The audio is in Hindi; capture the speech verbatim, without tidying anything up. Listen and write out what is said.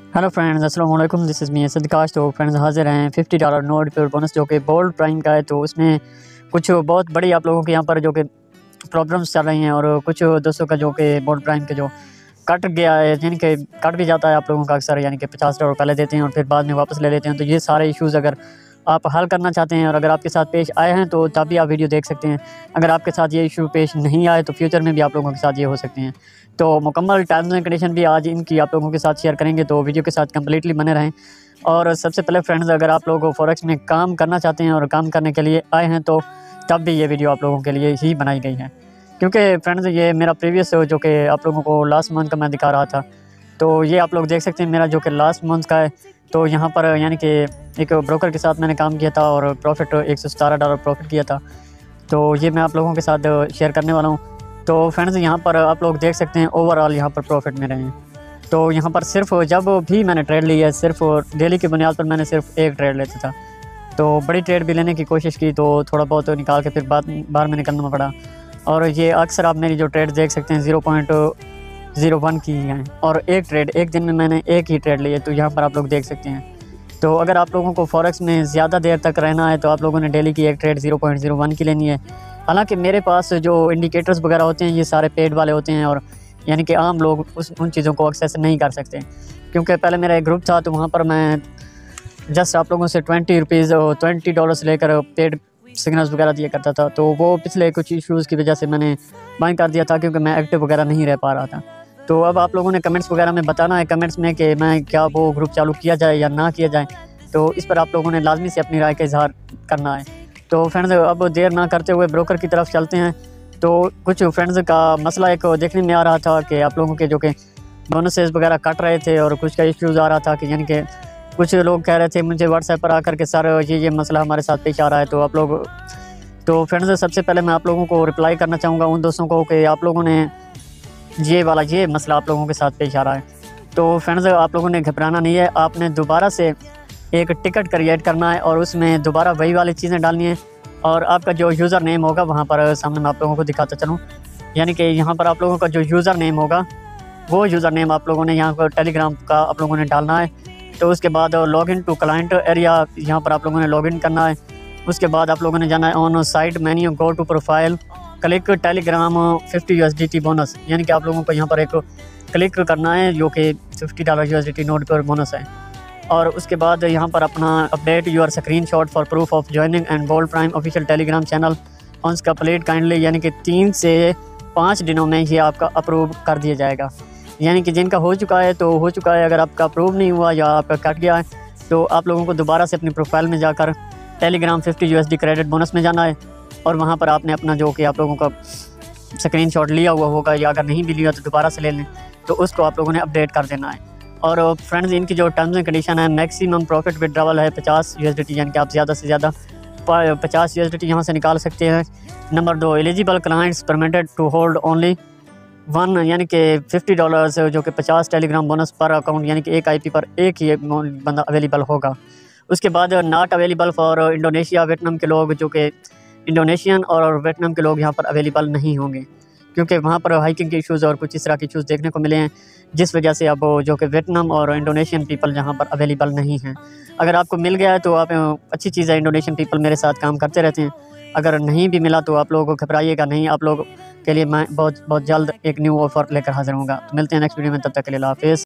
हेलो फ्रेंड्स, अस्सलाम वालेकुम। दिस इज़ मी असद काश। तो फ्रेंड्स हाजिर हैं फिफ्टी डॉलर नोट पे बोनस जो कि बोल्ड प्राइम का है। तो उसमें कुछ बहुत बड़ी आप लोगों के यहाँ पर जो कि प्रॉब्लम्स चल रही हैं और कुछ दोस्तों का जो कि बोल्ड प्राइम के जो कट गया है, यानी कि कट भी जाता है आप लोगों का अक्सर, यानी कि पचास डॉलर पहले देते हैं और फिर बाद में वापस ले लेते हैं। तो ये सारे इश्यूज़ अगर आप हल करना चाहते हैं और अगर आपके साथ पेश आए हैं तो तब भी आप वीडियो देख सकते हैं। अगर आपके साथ ये इशू पेश नहीं आए तो फ्यूचर में भी आप लोगों के साथ ये हो सकते हैं। तो मुकम्मल टर्म्स एंड कंडीशन भी आज इनकी आप लोगों के साथ शेयर करेंगे, तो वीडियो के साथ कम्प्लीटली बने रहें। और सबसे पहले फ्रेंड्स, अगर आप लोग फॉरेक्स में काम करना चाहते हैं और काम करने के लिए आए हैं तो तब भी ये वीडियो आप लोगों के लिए ही बनाई गई है, क्योंकि फ्रेंड्स ये मेरा प्रीवियस जो कि आप लोगों को लास्ट मंथ का मैं दिखा रहा था, तो ये आप लोग देख सकते हैं मेरा जो कि लास्ट मंथ का है। तो यहाँ पर यानी कि एक ब्रोकर के साथ मैंने काम किया था और प्रॉफिट एक सौ सतारह डॉलर प्रॉफिट किया था। तो ये मैं आप लोगों के साथ शेयर करने वाला हूँ। तो फ्रेंड्स यहाँ पर आप लोग देख सकते हैं ओवरऑल यहाँ पर प्रॉफिट में रहे हैं। तो यहाँ पर सिर्फ जब भी मैंने ट्रेड ली है, सिर्फ डेली की बुनियाद पर मैंने सिर्फ एक ट्रेड लेता था। तो बड़ी ट्रेड भी लेने की कोशिश की तो थोड़ा बहुत निकाल के फिर बाद बाहर में निकलना पड़ा। और ये अक्सर आप मेरी जो ट्रेड देख सकते हैं ज़ीरो पॉइंट ज़ीरो वन की हैं और एक ट्रेड एक दिन में मैंने एक ही ट्रेड ली है। तो यहाँ पर आप लोग देख सकते हैं। तो अगर आप लोगों को फॉरेक्स में ज़्यादा देर तक रहना है तो आप लोगों ने डेली की एक trade zero point zero one की लेनी है। हालांकि मेरे पास जो इंडिकेटर्स वगैरह होते हैं ये सारे पेड वाले होते हैं और यानी कि आम लोग उस उन चीज़ों को एक्सेस नहीं कर सकते, क्योंकि पहले मेरा एक ग्रुप था तो वहाँ पर मैं जस्ट आप लोगों से ट्वेंटी रुपीज़ ट्वेंटी डॉलर्स लेकर पेड सिग्नल्स वगैरह दिया करता था। तो वो पिछले कुछ इश्यूज़ की वजह से मैंने बाइंड कर दिया था, क्योंकि मैं एक्टिव वगैरह नहीं रह पा रहा था। तो अब आप लोगों ने कमेंट्स वगैरह में बताना है कमेंट्स में कि मैं क्या वो ग्रुप चालू किया जाए या ना किया जाए। तो इस पर आप लोगों ने लाजमी से अपनी राय का इजहार करना है। तो फ्रेंड्स अब देर ना करते हुए ब्रोकर की तरफ चलते हैं। तो कुछ फ्रेंड्स का मसला एक देखने में आ रहा था कि आप लोगों के जो कि बोनसेस वगैरह कट रहे थे और कुछ का इश्यूज़ आ रहा था कि यानी कि कुछ लोग कह रहे थे मुझे व्हाट्सएप पर आकर के सर ये ये मसला हमारे साथ पेश आ रहा है। तो आप लोग तो फ्रेंड्स सबसे पहले मैं आप लोगों को रिप्लाई करना चाहूँगा उन दोस्तों को कि आप लोगों ने ये वाला ये मसला आप लोगों के साथ पेश आ रहा है। तो फ्रेंड्स आप लोगों ने घबराना नहीं है, आपने दोबारा से एक टिकट क्रिएट करना है और उसमें दोबारा वही वाली चीज़ें डालनी है और आपका जो यूज़र नेम होगा वहाँ पर सामने मैं आप लोगों को दिखाता चलूँ। यानी कि यहाँ पर आप लोगों का जो यूज़र नेम होगा वो यूज़र नेम आप लोगों ने यहाँ पर टेलीग्राम का आप लोगों ने डालना है। तो उसके बाद लॉगिन टू क्लाइंट एरिया यहाँ पर आप लोगों ने लॉगिन करना है। उसके बाद आप लोगों ने जाना है on site menu go to profile click Telegram fifty U S D T bonus, यानी कि आप लोगों को यहाँ पर एक क्लिक करना है जो कि fifty dollar U S D T note पर बोनस है। और उसके बाद यहाँ पर अपना update your screenshot for proof of joining and bold prime official Telegram channel on complete kindly, यानी कि तीन से पाँच दिनों में ये आपका अप्रूव कर दिया जाएगा। यानी कि जिनका हो चुका है तो हो चुका है, अगर आपका अप्रूव नहीं हुआ या आपका कट गया है तो आप लोगों को दोबारा से अपनी प्रोफाइल में जाकर Telegram fifty U S D credit bonus में जाना है और वहाँ पर आपने अपना जो कि आप लोगों का स्क्रीन शॉट लिया हुआ होगा या अगर नहीं भी लिया तो दोबारा से ले लें, तो उसको आप लोगों ने अपडेट कर देना है। और फ्रेंड्स इनकी जो टर्म्स एंड कंडीशन है, मैक्सिमम प्रॉफिट विड्रॉवल है पचास यू एस डी टी, यानी कि आप ज़्यादा से ज़्यादा पचास यू एस डी टी यहाँ से निकाल सकते हैं। नंबर दो, eligible clients permitted to hold only one, यानी कि फिफ्टी डॉलर्स जो कि पचास टेलीग्राम बोनस पर अकाउंट, यानी कि एक आई पी पर एक ही बंदा अवेलेबल होगा। उसके बाद not available for Indonesia, Vietnam के लोग जो कि इंडोनेशियन और वियतनाम के लोग यहाँ पर अवेलेबल नहीं होंगे, क्योंकि वहाँ पर हाइकिंग के इशूज़ और कुछ इस तरह के इशूज़ देखने को मिले हैं, जिस वजह से अब जो कि वियतनाम और इंडोनेशियन पीपल यहाँ पर अवेलेबल नहीं हैं। अगर आपको मिल गया है तो आप अच्छी चीज़ है, इंडोनेशियन पीपल मेरे साथ काम करते रहते हैं। अगर नहीं भी मिला तो आप लोग घबराइएगा नहीं, आप लोग के लिए मैं बहुत बहुत जल्द एक न्यू ऑफ़र लेकर हाजिर होऊंगा। तो मिलते हैं नेक्स्ट वीडियो में, तब तक के लिए अल्लाह हाफ़िज़।